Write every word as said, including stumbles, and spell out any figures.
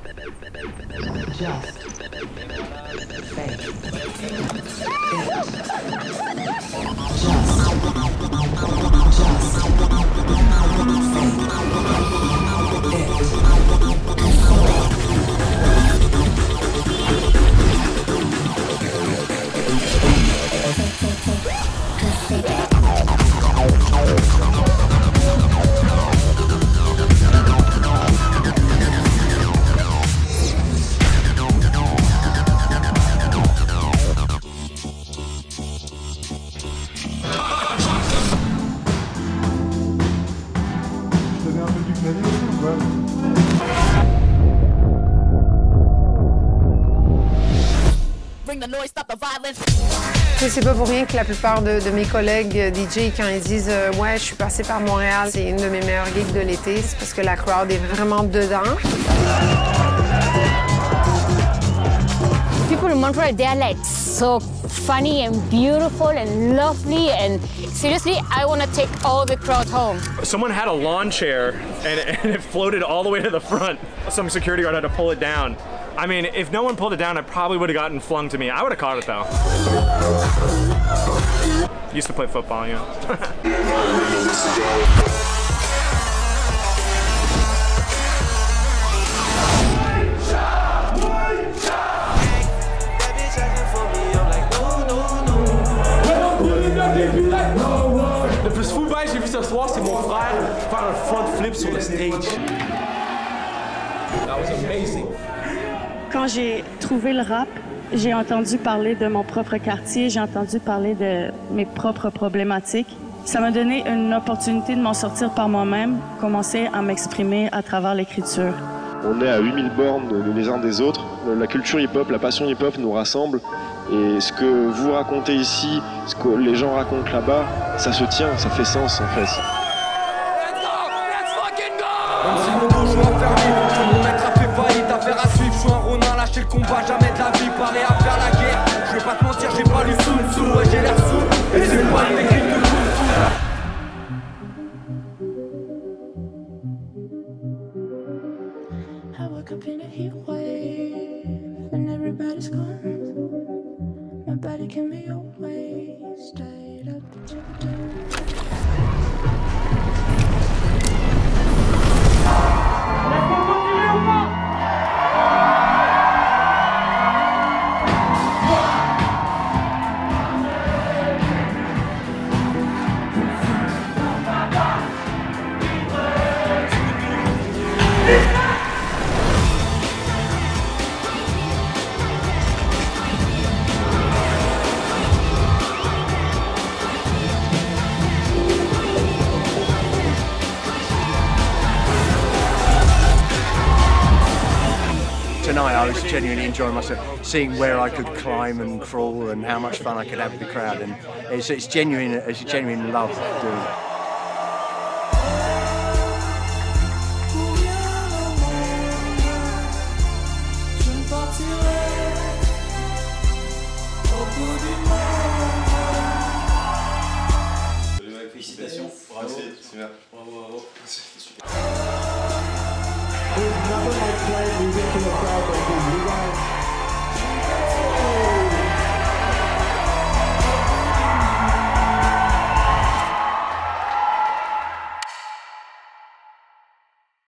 C'est pas pour rien que la plupart de, de mes collègues D J, quand ils disent euh, « Ouais, je suis passé par Montréal, c'est une de mes meilleures gigs de l'été », c'est parce que la crowd est vraiment dedans. People in Montreal, they are like so funny and beautiful and lovely, and seriously, I want to take all the crowd home. Someone had a lawn chair and, and it floated all the way to the front. Some security guard had to pull it down. I mean, if no one pulled it down, it probably would have gotten flung to me. I would have caught it though. Used to play football, you know. Le plus fou bail que j'ai vu ce soir, c'est mon frère faire un front flip sur le stage. That was amazing. Quand j'ai trouvé le rap, j'ai entendu parler de mon propre quartier, j'ai entendu parler de mes propres problématiques. Ça m'a donné une opportunité de m'en sortir par moi-même, commencer à m'exprimer à travers l'écriture. On est à huit mille bornes les uns des autres. La culture hip-hop, la passion hip-hop nous rassemble. Et ce que vous racontez ici, ce que les gens racontent là-bas, ça se tient, ça fait sens en fait. Lâcher le combat, jamais de la vie, parler à faire la guerre. Je vais pas te mentir, j'ai pas lu Sun Tzu, ouais, j'ai l'air sous, et c'est pas une technique de Kung Fu. I woke up in a heat wave, and everybody's gone. Nobody can be away, stayed up till Tonight I was genuinely enjoying myself, seeing where I could climb and crawl and how much fun I could have with the crowd, and it's, it's genuine, it's a genuine love doing it. Félicitations, bravo. Merci, merci. Bravo, bravo. C'était super. There's nothing like playing music to the crowd like this. You guys